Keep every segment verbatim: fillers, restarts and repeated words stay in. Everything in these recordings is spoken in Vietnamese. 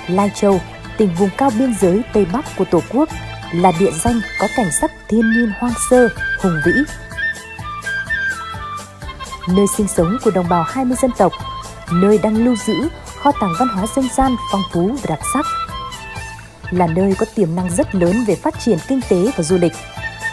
Lai Châu, tỉnh vùng cao biên giới Tây Bắc của Tổ quốc, là địa danh có cảnh sắc thiên nhiên hoang sơ, hùng vĩ. Nơi sinh sống của đồng bào hai mươi dân tộc, nơi đang lưu giữ kho tàng văn hóa dân gian phong phú và đặc sắc. Là nơi có tiềm năng rất lớn về phát triển kinh tế và du lịch.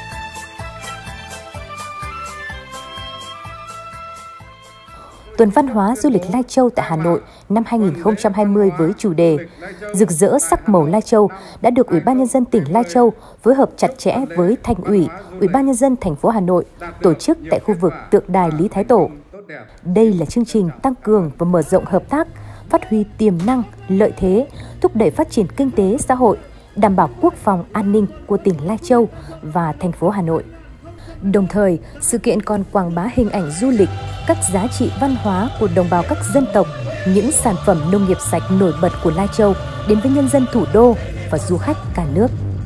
Tuần Văn hóa Du lịch Lai Châu tại Hà Nội năm hai nghìn không trăm hai mươi với chủ đề Rực rỡ sắc màu Lai Châu đã được Ủy ban Nhân dân tỉnh Lai Châu phối hợp chặt chẽ với Thành ủy, Ủy ban Nhân dân thành phố Hà Nội tổ chức tại khu vực tượng đài Lý Thái Tổ. Đây là chương trình tăng cường và mở rộng hợp tác, phát huy tiềm năng, lợi thế, thúc đẩy phát triển kinh tế xã hội, đảm bảo quốc phòng an ninh của tỉnh Lai Châu và thành phố Hà Nội. Đồng thời, sự kiện còn quảng bá hình ảnh du lịch, các giá trị văn hóa của đồng bào các dân tộc, những sản phẩm nông nghiệp sạch nổi bật của Lai Châu đến với nhân dân thủ đô và du khách cả nước.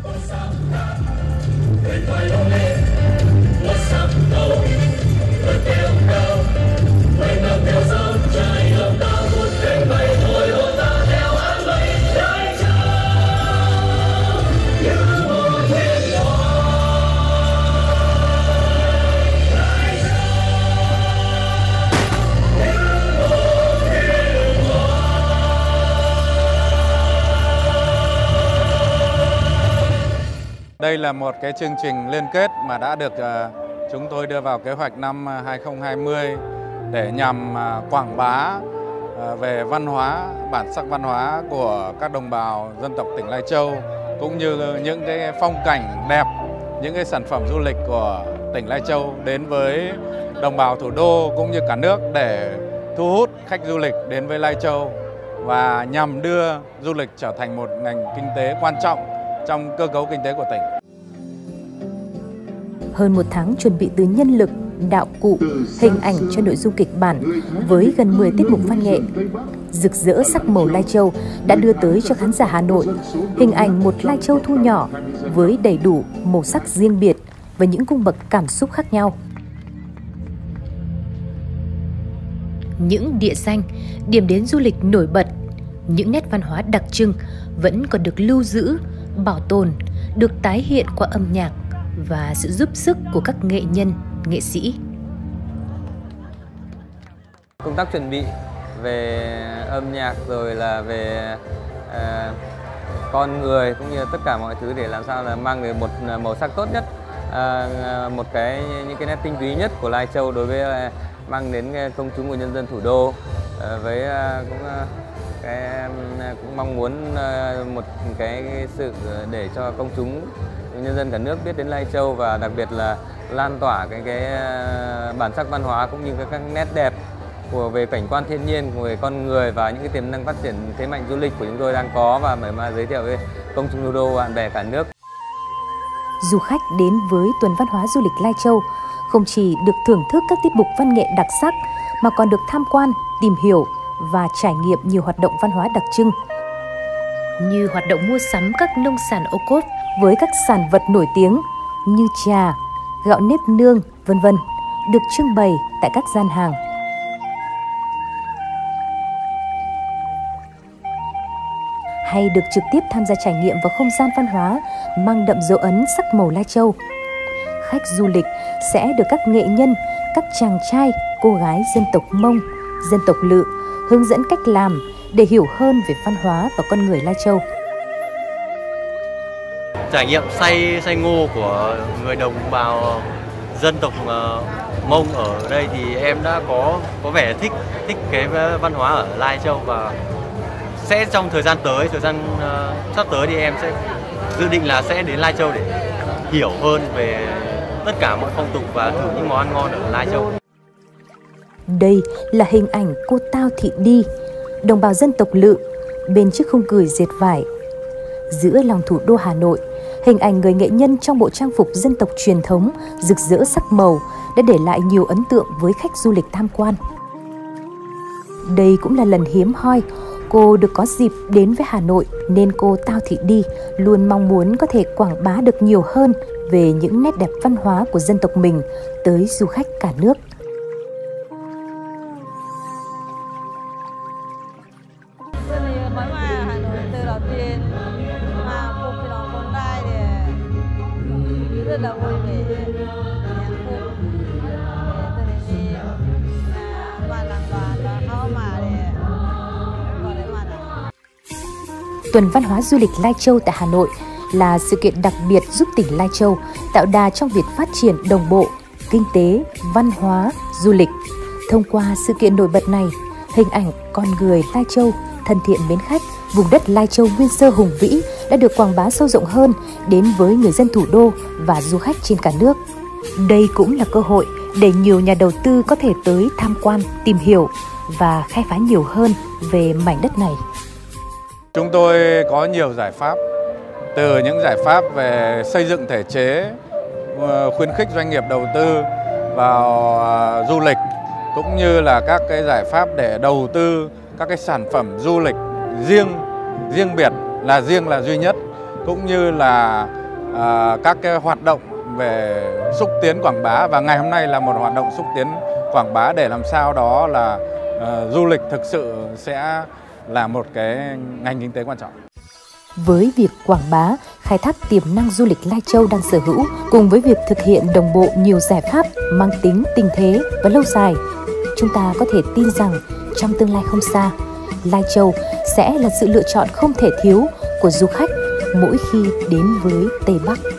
Đây là một cái chương trình liên kết mà đã được uh, chúng tôi đưa vào kế hoạch năm hai nghìn không trăm hai mươi để nhằm uh, quảng bá uh, về văn hóa, bản sắc văn hóa của các đồng bào dân tộc tỉnh Lai Châu, cũng như những cái phong cảnh đẹp, những cái sản phẩm du lịch của tỉnh Lai Châu đến với đồng bào thủ đô cũng như cả nước để thu hút khách du lịch đến với Lai Châu và nhằm đưa du lịch trở thành một ngành kinh tế quan trọng trong cơ cấu kinh tế của tỉnh. Hơn một tháng chuẩn bị từ nhân lực, đạo cụ, hình ảnh cho nội dung kịch bản với gần mười tiết mục văn nghệ. Rực rỡ sắc màu Lai Châu đã đưa tới cho khán giả Hà Nội hình ảnh một Lai Châu thu nhỏ với đầy đủ màu sắc riêng biệt và những cung bậc cảm xúc khác nhau. Những địa danh, điểm đến du lịch nổi bật, những nét văn hóa đặc trưng vẫn còn được lưu giữ, bảo tồn, được tái hiện qua âm nhạc và sự giúp sức của các nghệ nhân, nghệ sĩ. Công tác chuẩn bị về âm nhạc rồi là về uh, con người cũng như tất cả mọi thứ để làm sao là mang được một màu sắc tốt nhất, uh, một cái những cái nét tinh túy nhất của Lai Châu đối với uh, mang đến công chúng của nhân dân thủ đô, uh, với uh, cũng uh, cái cũng mong muốn uh, một cái sự để cho công chúng nhân dân cả nước biết đến Lai Châu và đặc biệt là lan tỏa cái cái bản sắc văn hóa cũng như các, các nét đẹp của về cảnh quan thiên nhiên, về con người và những cái tiềm năng phát triển thế mạnh du lịch của chúng tôi đang có và mới mà giới thiệu với công chúng thủ đô, bạn bè cả nước. Du khách đến với Tuần Văn hóa Du lịch Lai Châu không chỉ được thưởng thức các tiết mục văn nghệ đặc sắc mà còn được tham quan, tìm hiểu và trải nghiệm nhiều hoạt động văn hóa đặc trưng như hoạt động mua sắm các nông sản ô cốp với các sản vật nổi tiếng như trà, gạo nếp nương, vân vân được trưng bày tại các gian hàng. Hay được trực tiếp tham gia trải nghiệm vào không gian văn hóa mang đậm dấu ấn sắc màu Lai Châu. Khách du lịch sẽ được các nghệ nhân, các chàng trai, cô gái dân tộc Mông, dân tộc Lự hướng dẫn cách làm để hiểu hơn về văn hóa và con người Lai Châu. Trải nghiệm xay xay ngô của người đồng bào dân tộc uh, Mông ở đây thì em đã có có vẻ thích thích cái văn hóa ở Lai Châu và sẽ trong thời gian tới, thời gian uh, sắp tới thì em sẽ dự định là sẽ đến Lai Châu để hiểu hơn về tất cả mọi phong tục và thử những món ăn ngon ở Lai Châu. Đây là hình ảnh cô Tao Thị Đi, đồng bào dân tộc Lự, bên chiếc khung cười dệt vải. Giữa lòng thủ đô Hà Nội, hình ảnh người nghệ nhân trong bộ trang phục dân tộc truyền thống rực rỡ sắc màu đã để lại nhiều ấn tượng với khách du lịch tham quan. Đây cũng là lần hiếm hoi cô được có dịp đến với Hà Nội nên cô Tao Thị Đi luôn mong muốn có thể quảng bá được nhiều hơn về những nét đẹp văn hóa của dân tộc mình tới du khách cả nước. Mới vào Hà Nội từ trên mà phục thì nó con trai thì rất là vui vẻ hạnh phúc. Cho nên thì đoàn làng đoàn vàเขามาđể gọi đấy mà nào. Tuần văn hóa du lịch Lai Châu tại Hà Nội là sự kiện đặc biệt giúp tỉnh Lai Châu tạo đà trong việc phát triển đồng bộ kinh tế, văn hóa, du lịch. Thông qua sự kiện nổi bật này, hình ảnh con người Lai Châu thân thiện mến khách, vùng đất Lai Châu nguyên sơ hùng vĩ đã được quảng bá sâu rộng hơn đến với người dân thủ đô và du khách trên cả nước. Đây cũng là cơ hội để nhiều nhà đầu tư có thể tới tham quan, tìm hiểu và khai phá nhiều hơn về mảnh đất này. Chúng tôi có nhiều giải pháp, từ những giải pháp về xây dựng thể chế, khuyến khích doanh nghiệp đầu tư vào du lịch, cũng như là các cái giải pháp để đầu tư các cái sản phẩm du lịch riêng, riêng biệt, là riêng là duy nhất, cũng như là à, các cái hoạt động về xúc tiến quảng bá. Và ngày hôm nay là một hoạt động xúc tiến quảng bá để làm sao đó là à, du lịch thực sự sẽ là một cái ngành kinh tế quan trọng. Với việc quảng bá, khai thác tiềm năng du lịch Lai Châu đang sở hữu, cùng với việc thực hiện đồng bộ nhiều giải pháp mang tính tình thế và lâu dài, chúng ta có thể tin rằng trong tương lai không xa, Lai Châu sẽ là sự lựa chọn không thể thiếu của du khách mỗi khi đến với Tây Bắc.